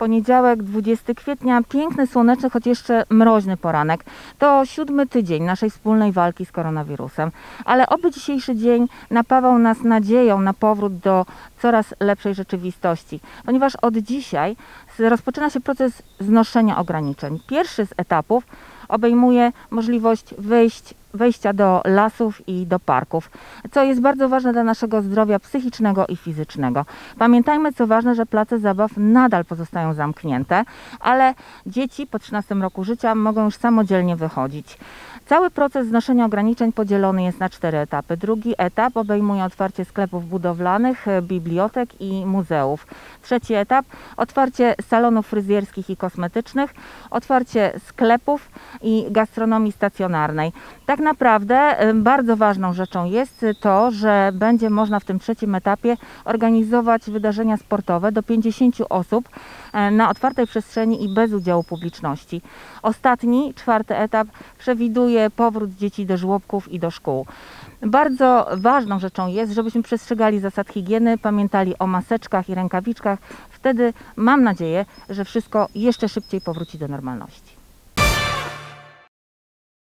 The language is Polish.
Poniedziałek, 20 kwietnia, piękny, słoneczny, choć jeszcze mroźny poranek. To 7. tydzień naszej wspólnej walki z koronawirusem. Ale oby dzisiejszy dzień napawał nas nadzieją na powrót do coraz lepszej rzeczywistości. Ponieważ od dzisiaj rozpoczyna się proces znoszenia ograniczeń. Pierwszy z etapów obejmuje możliwość wejścia do lasów i do parków, co jest bardzo ważne dla naszego zdrowia psychicznego i fizycznego. Pamiętajmy, co ważne, że place zabaw nadal pozostają zamknięte, ale dzieci po 13 roku życia mogą już samodzielnie wychodzić. Cały proces znoszenia ograniczeń podzielony jest na 4 etapy. Drugi etap obejmuje otwarcie sklepów budowlanych, bibliotek i muzeów. Trzeci etap otwarcie salonów fryzjerskich i kosmetycznych, otwarcie sklepów i gastronomii stacjonarnej. Tak naprawdę bardzo ważną rzeczą jest to, że będzie można w tym trzecim etapie organizować wydarzenia sportowe do 50 osób na otwartej przestrzeni i bez udziału publiczności. Ostatni, 4. etap przewiduje powrót dzieci do żłobków i do szkół. Bardzo ważną rzeczą jest, żebyśmy przestrzegali zasad higieny, pamiętali o maseczkach i rękawiczkach. Wtedy mam nadzieję, że wszystko jeszcze szybciej powróci do normalności.